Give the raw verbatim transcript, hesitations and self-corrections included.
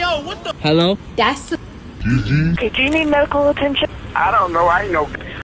Hello? That's Did you need medical attention? I don't know. I ain't no